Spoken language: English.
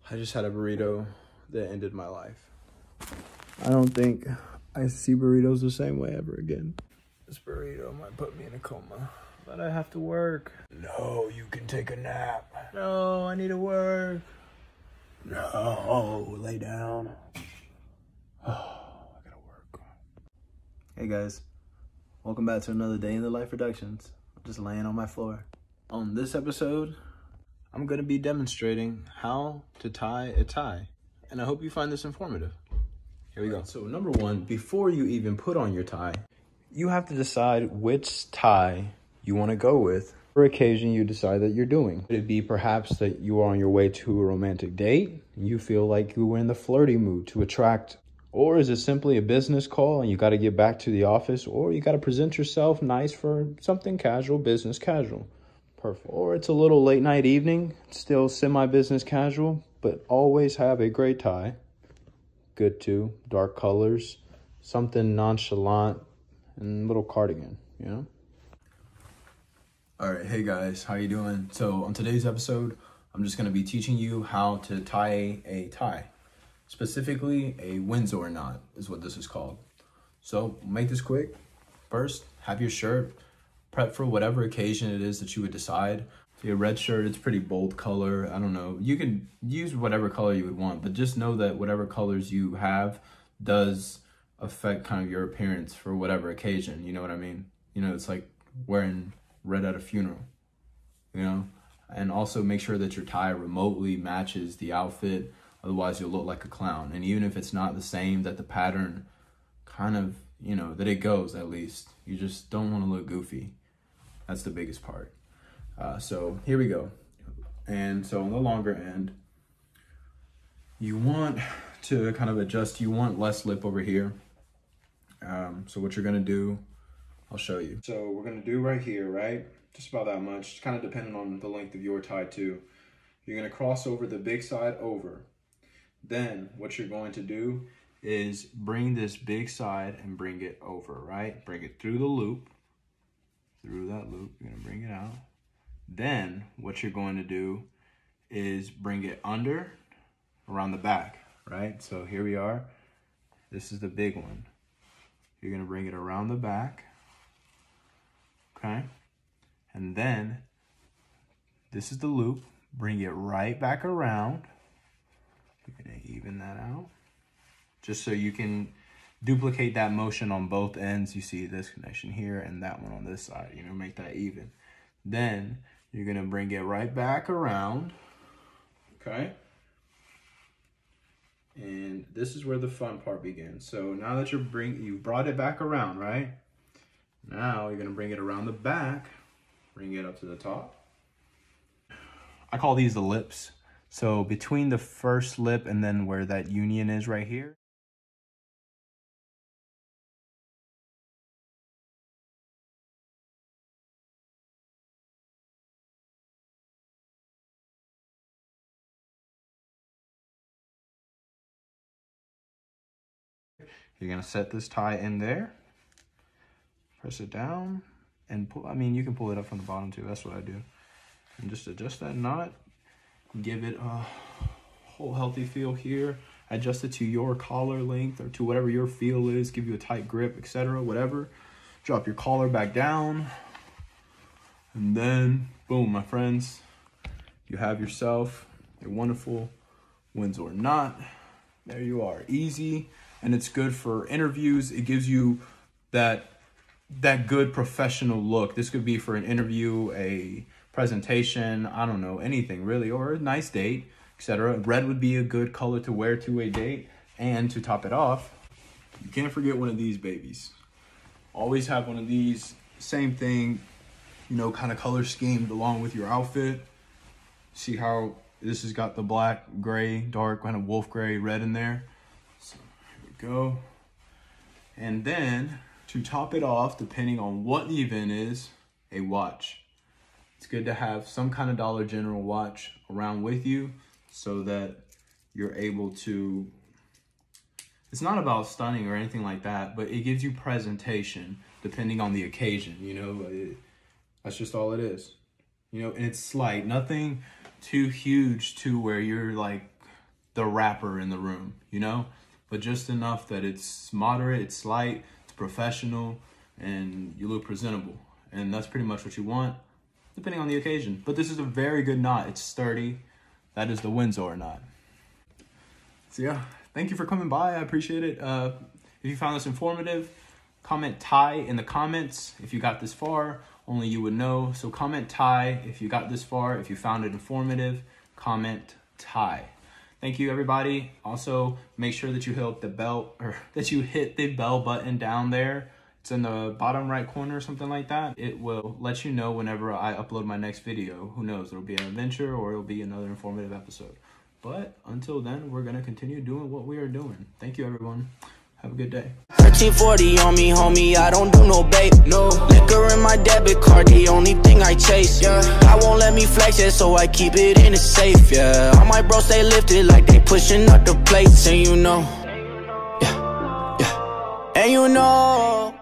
I just had a burrito that ended my life. I don't think I see burritos the same way ever again. This burrito might put me in a coma, but I have to work. No, you can take a nap. No, I need to work. No, lay down. Oh, I gotta work. Hey guys, welcome back to another day in the life productions. I'm just laying on my floor. On this episode, I'm gonna be demonstrating how to tie a tie, and I hope you find this informative. Here we go. So number one, before you even put on your tie, you have to decide which tie you want to go with for occasion you decide that you're doing. Could it be perhaps that you are on your way to a romantic date, and you feel like you were in the flirty mood to attract, or is it simply a business call and you got to get back to the office, or you got to present yourself nice for something casual, business casual? Perfect. Or it's a little late night evening, still semi-business casual, but always have a great tie. Good too, dark colors, something nonchalant, and a little cardigan, you know? All right, hey guys, how you doing? So on today's episode, I'm just gonna be teaching you how to tie a tie. Specifically, a Windsor knot is what this is called. So make this quick. First, have your shirt prep for whatever occasion it is that you would decide. So your red shirt, it's pretty bold color. I don't know. You can use whatever color you would want, but just know that whatever colors you have does affect kind of your appearance for whatever occasion. You know what I mean? You know, it's like wearing red at a funeral, you know? And also make sure that your tie remotely matches the outfit. Otherwise you'll look like a clown. And even if it's not the same, that the pattern kind of, you know, that it goes at least. You just don't want to look goofy. That's the biggest part. So here we go. And so on the longer end, you want to kind of adjust. You want less lip over here. So what you're gonna do, I'll show you. So we're gonna do right here, right? Just about that much, kind of depending on the length of your tie too. You're gonna cross over the big side over. Then what you're going to do is bring this big side and bring it over, right? Bring it through the loop. Through that loop, you're gonna bring it out. Then what you're going to do is bring it under around the back, right? So here we are. This is the big one. You're gonna bring it around the back, okay? And then this is the loop. Bring it right back around. You're gonna even that out, just so you can duplicate that motion on both ends. You see this connection here and that one on this side, you know, make that even. Then you're gonna bring it right back around, okay? And this is where the fun part begins. So now that you've brought it back around, right? Now you're gonna bring it around the back, bring it up to the top. I call these the lips. So between the first lip and then where that union is right here, you're gonna set this tie in there, press it down, and pull. I mean, you can pull it up from the bottom too. That's what I do. And just adjust that knot, give it a whole healthy feel here. Adjust it to your collar length or to whatever your feel is. Give you a tight grip, etc. Whatever. Drop your collar back down, and then boom, my friends, you have yourself a wonderful Windsor knot. There you are, easy. And it's good for interviews. It gives you that good professional look. This could be for an interview, a presentation, I don't know, anything really, or a nice date, etc. Red would be a good color to wear to a date. And to top it off, you can't forget one of these babies. Always have one of these, same thing, you know, kind of color schemed along with your outfit. See how this has got the black, gray, dark, kind of wolf gray, red in there. So here we go. And then to top it off, depending on what the event is, a watch. It's good to have some kind of Dollar General watch around with you so that you're able to, it's not about stunning or anything like that, but it gives you presentation depending on the occasion, you know, that's just all it is. You know, and it's slight, nothing too huge to where you're like the rapper in the room, you know? But just enough that it's moderate, it's light, it's professional, and you look presentable. And that's pretty much what you want, depending on the occasion. But this is a very good knot. It's sturdy. That is the Windsor knot. So yeah, thank you for coming by. I appreciate it. If you found this informative, comment tie in the comments if you got this far. Only you would know. So comment tie if you got this far. If you found it informative, comment tie. Thank you, everybody. Also, make sure that you hit the bell, or that you hit the bell button down there. It's in the bottom right corner or something like that. It will let you know whenever I upload my next video. Who knows? It'll be an adventure or it'll be another informative episode. But until then, we're gonna continue doing what we are doing. Thank you, everyone. Have a good day. 1340 on me, homie, I don't do no bait, no. Liquor in my debit card, the only thing I chase, yeah. I won't let me flex it, so I keep it in the safe, yeah. All my bros, stay lifted like they pushing up the plates, and you know, yeah, yeah. And you know